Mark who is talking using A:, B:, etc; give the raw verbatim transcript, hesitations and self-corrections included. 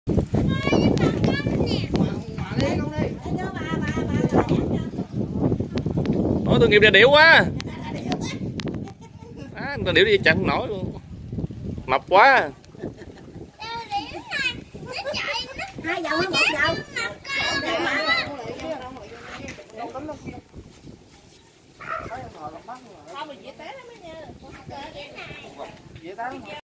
A: Ôi tôi nghiệp ra điệu quá. À, tôi điệu đi chặn không nổi luôn. Mập quá.
B: Hai dầu hay một dầu? Không, mình dễ té lắm á nha.